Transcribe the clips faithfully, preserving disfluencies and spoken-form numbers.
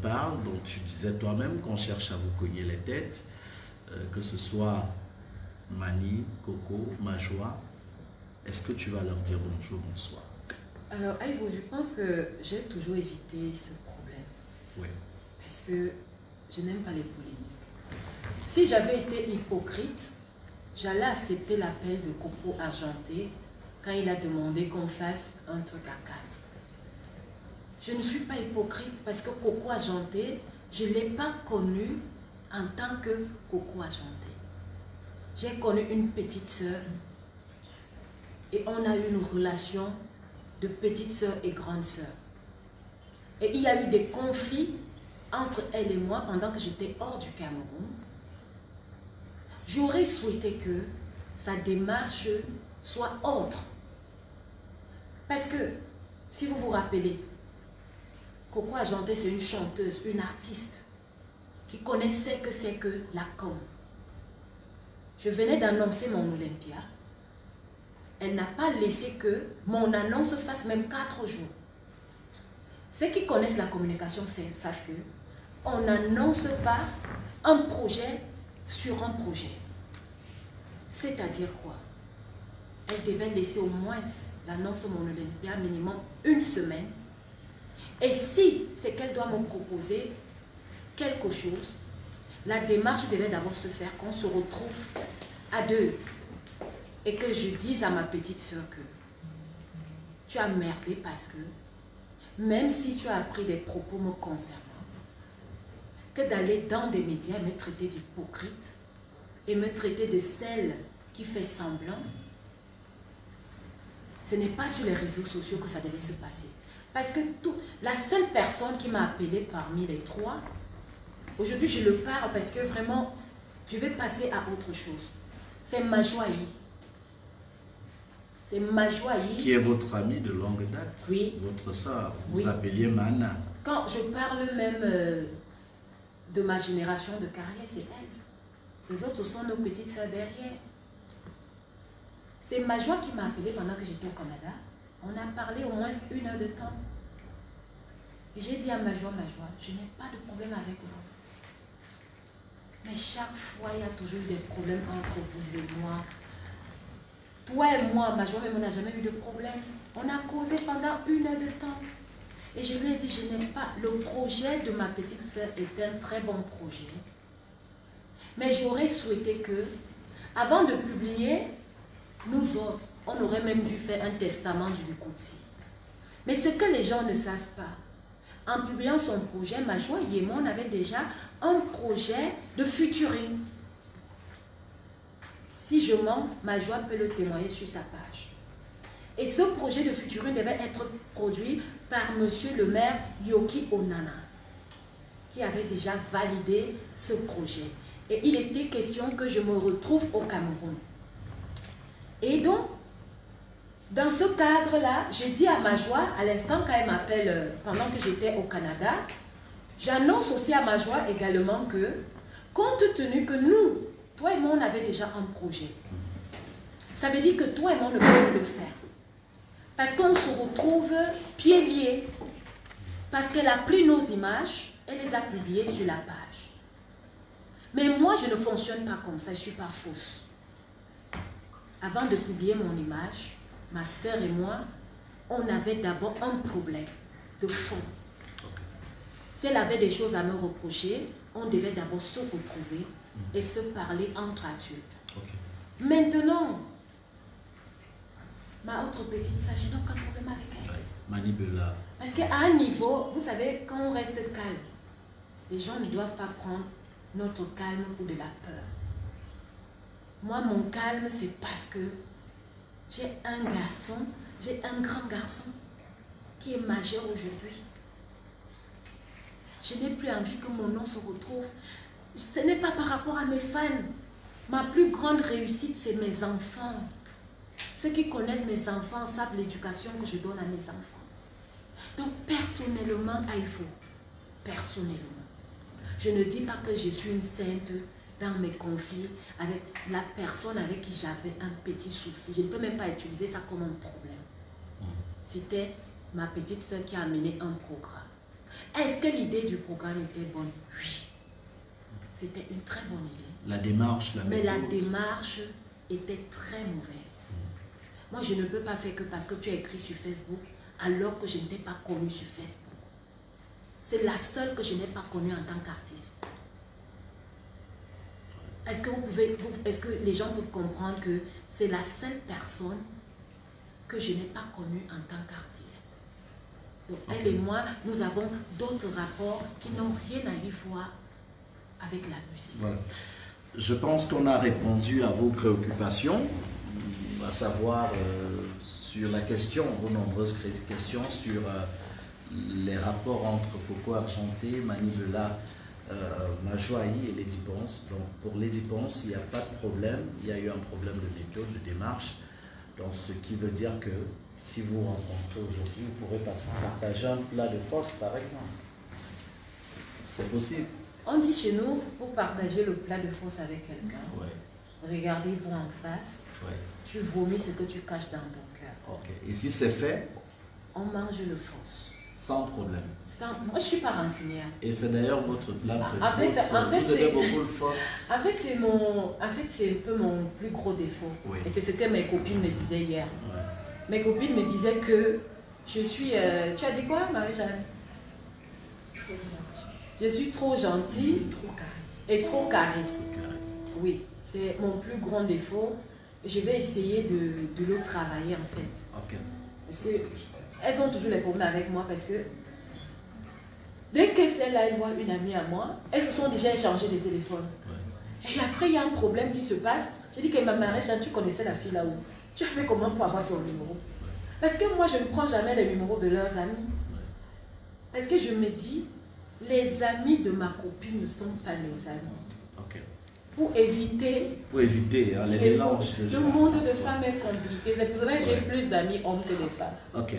parle, donc tu disais toi-même qu'on cherche à vous cogner les têtes, euh, que ce soit Mani, Coco, Majoie. Est-ce que tu vas leur dire bonjour, bonsoir? Alors, Aïbo, je pense que j'ai toujours évité ce problème. Oui. Parce que je n'aime pas les polémiques. Si j'avais été hypocrite, j'allais accepter l'appel de Coco Argenté quand il a demandé qu'on fasse un truc à quatre. Je ne suis pas hypocrite parce que Coco Argenté, je ne l'ai pas connu en tant que Coco Argenté. J'ai connu une petite sœur et on a eu une relation de petite sœur et grande sœur. Et il y a eu des conflits entre elle et moi pendant que j'étais hors du Cameroun. J'aurais souhaité que sa démarche soit autre. Parce que, si vous vous rappelez, Coco Argenté, c'est une chanteuse, une artiste qui connaissait que c'est que la com. Je venais d'annoncer mon Olympia. Elle n'a pas laissé que mon annonce fasse même quatre jours. Ceux qui connaissent la communication savent que on n'annonce pas un projet sur un projet. C'est-à-dire quoi? Elle devait laisser au moins l'annonce Mon Olympia minimum une semaine. Et si c'est qu'elle doit me proposer quelque chose, la démarche devait d'abord se faire qu'on se retrouve à deux. Et que je dise à ma petite soeur que tu as merdé parce que même si tu as appris des propos me concernant, que d'aller dans des médias et me traiter d'hypocrite et me traiter de celle qui fait semblant, ce n'est pas sur les réseaux sociaux que ça devait se passer. Parce que tout, la seule personne qui m'a appelé parmi les trois, aujourd'hui je le parle parce que vraiment, je vais passer à autre chose. C'est Majoie. C'est Majoie. Qui est votre amie de longue date? Oui. Votre soeur, vous Oui. appeliez Mana. Quand je parle même euh, de ma génération de carrière, c'est elle. Les autres sont nos petites soeurs derrière. C'est Majoie qui m'a appelé pendant que j'étais au Canada. On a parlé au moins une heure de temps. Et j'ai dit à Majoie, Majoie, je n'ai pas de problème avec vous. Mais chaque fois, il y a toujours eu des problèmes entre vous et moi. Toi et moi, Majoie, même on n'a jamais eu de problème. On a causé pendant une heure de temps. Et je lui ai dit, je n'aime pas. Le projet de ma petite sœur est un très bon projet. Mais j'aurais souhaité que, avant de publier, nous autres, on aurait même dû faire un testament du Lukutsi. Mais ce que les gens ne savent pas, en publiant son projet, Majoie et moi, on avait déjà un projet de featuring. Si je mens, Majoie peut le témoigner sur sa page. Et ce projet de featuring devait être produit par monsieur le maire Yoki Onana, qui avait déjà validé ce projet. Et il était question que je me retrouve au Cameroun. Et donc, dans ce cadre-là, j'ai dit à Majoie, à l'instant quand elle m'appelle pendant que j'étais au Canada, j'annonce aussi à Majoie également que, compte tenu que nous, toi et moi, on avait déjà un projet, ça veut dire que toi et moi, on ne peut pas le faire. Parce qu'on se retrouve pieds liés. Parce qu'elle a pris nos images, elle les a publiées sur la page. Mais moi, je ne fonctionne pas comme ça, je ne suis pas fausse. Avant de publier mon image, ma soeur et moi, on avait d'abord un problème de fond. Si elle avait des choses à me reprocher, on devait d'abord se retrouver et se parler entre adultes. Okay. Maintenant, ma autre petite sœur, je n'ai aucun problème avec elle. Manibula. Parce qu'à un niveau, vous savez, quand on reste calme, les gens ne doivent pas prendre notre calme pour de la peur. Moi, mon calme, c'est parce que j'ai un garçon, j'ai un grand garçon qui est majeur aujourd'hui. Je n'ai plus envie que mon nom se retrouve. Ce n'est pas par rapport à mes fans. Ma plus grande réussite, c'est mes enfants. Ceux qui connaissent mes enfants savent l'éducation que je donne à mes enfants. Donc, personnellement, Aïvo, personnellement, je ne dis pas que je suis une sainte dans mes conflits avec la personne avec qui j'avais un petit souci. Je ne peux même pas utiliser ça comme un problème. C'était ma petite soeur qui a amené un programme. Est-ce que l'idée du programme était bonne? Oui. C'était une très bonne idée. La démarche, la Mais méthode. la démarche était très mauvaise. Moi, je ne peux pas faire que parce que tu as écrit sur Facebook, alors que je ne t'ai pas connu sur Facebook. C'est la seule que je n'ai pas connue en tant qu'artiste. Est-ce que vous pouvez, est-ce que les gens peuvent comprendre que c'est la seule personne que je n'ai pas connue en tant qu'artiste? Donc, okay. Elle et moi, nous avons d'autres rapports qui n'ont rien à y voir avec la musique. Voilà. Je pense qu'on a répondu à vos préoccupations, à savoir euh, sur la question, vos nombreuses questions sur euh, les rapports entre Coco Argenté, Manivela, euh, Majoaï et Lady Ponce. Donc pour Lady Ponce, il n'y a pas de problème, il y a eu un problème de méthode, de démarche. Donc ce qui veut dire que si vous rencontrez aujourd'hui, vous pourrez passer, partager un plat de force par exemple. C'est possible. On dit chez nous, pour partager le plat de force avec quelqu'un, ouais. Regardez-vous en face, ouais. Tu vomis ce que tu caches dans ton cœur. Ok. Et si c'est fait, on mange le force. Sans problème. Sans... Moi, je ne suis pas rancunière. Et c'est d'ailleurs votre plat en fait, votre, en fait, vous avez beaucoup le force. En fait, c'est mon... en fait, c'est un peu mon plus gros défaut. Oui. Et c'est ce que mes copines me disaient hier. Ouais. Mes copines me disaient que je suis... Euh... Tu as dit quoi, Marie-Jeanne? Je suis trop gentille et trop carrée. Oui, c'est mon plus grand défaut. Je vais essayer de, de le travailler en fait. Okay. Parce que elles ont toujours les problèmes avec moi parce que dès que celle-là elle voit une amie à moi, elles se sont déjà échangées des téléphones. Ouais. Et après il y a un problème qui se passe. J'ai dit que ma mère, tu connaissais la fille là-haut. Tu as fait comment pour avoir son numéro? Parce que moi je ne prends jamais les numéros de leurs amis. Parce que je me dis, les amis de ma copine ne sont pas mes amis. Okay. Pour éviter... Pour éviter hein, les mélanges. Le monde de femmes est compliqué. C'est pour ça que j'ai ouais. plus d'amis hommes que de femmes. Ok.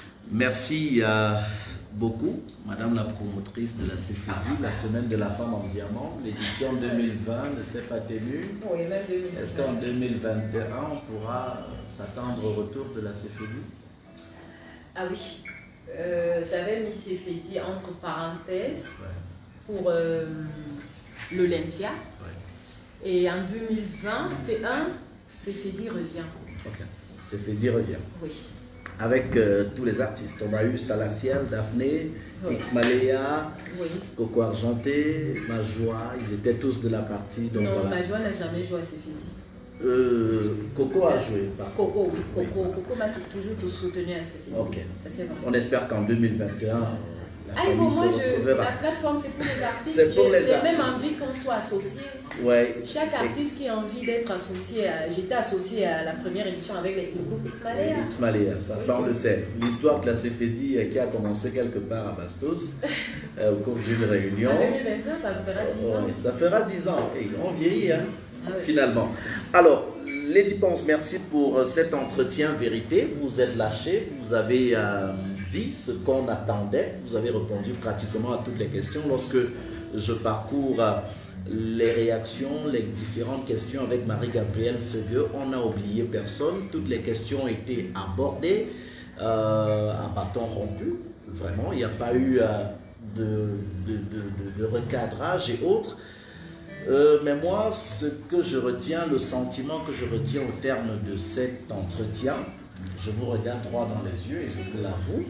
Merci euh, beaucoup, Madame la promotrice de la C F D I, la Semaine de la Femme en Diamant. L'édition deux mille vingt ne s'est pas tenue. Oui, même deux mille vingt. Est-ce qu'en deux mille vingt et un, on pourra s'attendre au retour de la C F D I? Ah oui. Euh, j'avais mis C F D I entre parenthèses ouais. pour euh, l'Olympia. Ouais. Et en deux mille vingt et un, C F D I revient. Ok. C F D I revient. Oui. Avec euh, tous les artistes. On a eu Salaciel, Daphné, oui. X Malaya, oui. Coco Argenté, Majoa. Ils étaient tous de la partie. Donc non, voilà. Majoa n'a jamais joué à C F D I. Euh, Coco a joué. Par Coco, oui. Coco, oui. Coco m'a toujours tout soutenu à C F D I. Ok. Ça, c'est vrai. On espère qu'en deux mille vingt et un, la ah, famille bon, se moi, je, retrouvera. La plateforme, c'est pour les artistes. C'est pour les artistes. J'ai même envie qu'on soit associés. Ouais. Chaque artiste qui a envie d'être associé, à... j'étais associée à la première édition avec le groupe X Malaya. X Malaya, ça, ça on le sait. L'histoire de la C F D I qui a commencé quelque part à Bastos, euh, au cours d'une réunion. En deux mille vingt et un, ça fera dix ans. Oh, ça fera dix ans. Et on vieillit, hein, ah, oui. finalement. Alors, Lady Ponce, merci pour cet entretien vérité. Vous êtes lâché, vous avez euh, dit ce qu'on attendait. Vous avez répondu pratiquement à toutes les questions. Lorsque je parcours euh, les réactions, les différentes questions avec Marie-Gabrielle Feugueux, on n'a oublié personne. Toutes les questions ont été abordées euh, à bâton rompu. Vraiment, il n'y a pas eu euh, de, de, de, de recadrage et autres. Euh, mais moi, ce que je retiens, le sentiment que je retiens au terme de cet entretien, je vous regarde droit dans les yeux et je vous l'avoue,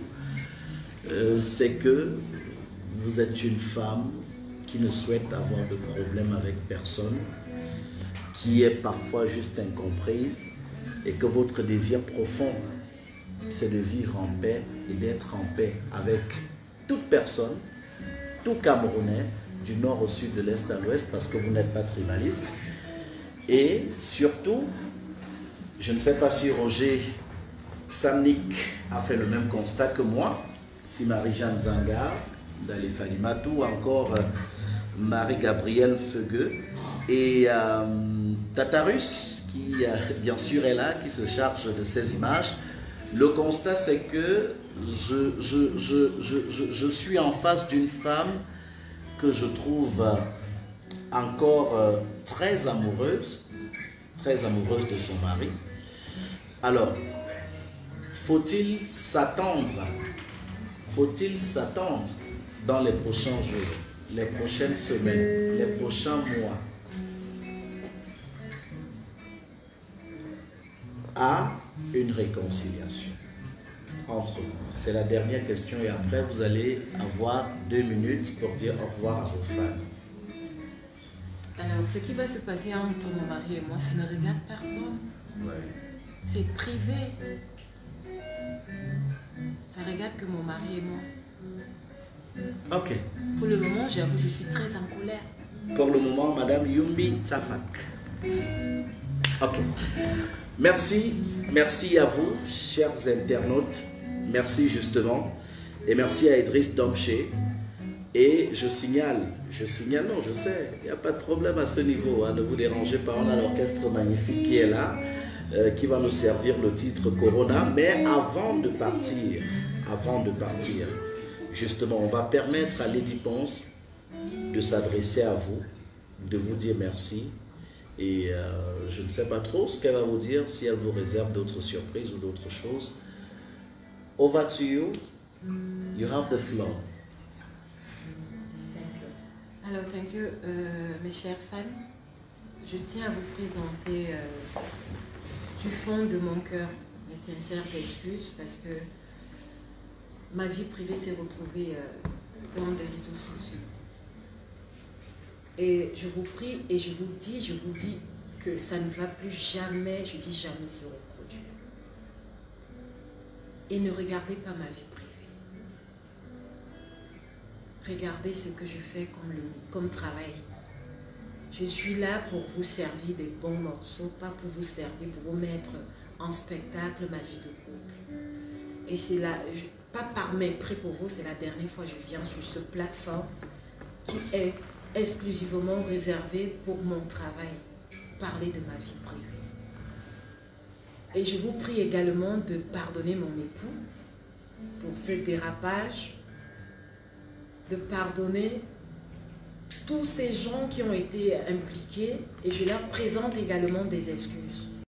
euh, c'est que vous êtes une femme qui ne souhaite avoir de problème avec personne, qui est parfois juste incomprise et que votre désir profond, c'est de vivre en paix et d'être en paix avec toute personne, tout Camerounais, du nord au sud, de l'est à l'ouest, parce que vous n'êtes pas tribaliste. Et surtout, je ne sais pas si Roger Samnik a fait le même constat que moi, si Marie-Jeanne Zanga, Dali Falimatou, ou encore euh, Marie-Gabrielle Feugueux, et euh, Tatarus, qui euh, bien sûr est là, qui se charge de ces images. Le constat, c'est que je, je, je, je, je, je suis en face d'une femme que je trouve encore euh, très amoureuse, très amoureuse de son mari. Alors, faut-il s'attendre, faut-il s'attendre dans les prochains jours, les prochaines semaines, les prochains mois, à une réconciliation entre vous? C'est la dernière question et après vous allez avoir deux minutes pour dire au revoir à vos fans. Alors, ce qui va se passer entre mon mari et moi, ça ne regarde personne. Ouais. C'est privé. Ça regarde que mon mari et moi. Ok. Pour le moment, j'avoue, je suis très en colère. Pour le moment, Madame Yumbi Tafak. Ok. Merci. Merci à vous, chers internautes. Merci justement. Et merci à Idriss Domché. Et je signale, je signale, non, je sais, il n'y a pas de problème à ce niveau, hein, ne vous dérangez pas, on a l'orchestre magnifique qui est là, euh, qui va nous servir le titre Corona. Mais avant de partir, avant de partir, justement, on va permettre à Lady Ponce de s'adresser à vous, de vous dire merci. Et euh, je ne sais pas trop ce qu'elle va vous dire, si elle vous réserve d'autres surprises ou d'autres choses. Over to you. You have the floor. Alors, thank you, euh, mes chers fans. Je tiens à vous présenter euh, du fond de mon cœur mes sincères excuses parce que ma vie privée s'est retrouvée euh, dans des réseaux sociaux. Et je vous prie et je vous dis, je vous dis que ça ne va plus jamais, je dis jamais, se reproduire. Et ne regardez pas ma vie privée. Regardez ce que je fais comme, le, comme travail. Je suis là pour vous servir des bons morceaux, pas pour vous servir, pour vous mettre en spectacle ma vie de couple. Et c'est là, je, pas par mépris pour vous, c'est la dernière fois que je viens sur cette plateforme qui est exclusivement réservée pour mon travail, parler de ma vie privée. Et je vous prie également de pardonner mon époux pour ce dérapage, de pardonner tous ces gens qui ont été impliqués et je leur présente également des excuses.